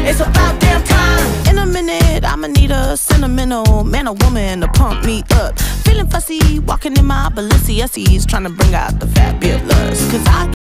It's about damn time. In a minute, I'ma need a sentimental man or woman to pump me up. Feeling fussy, walking in my Balenciennes, trying to bring out the fabulous. Cause I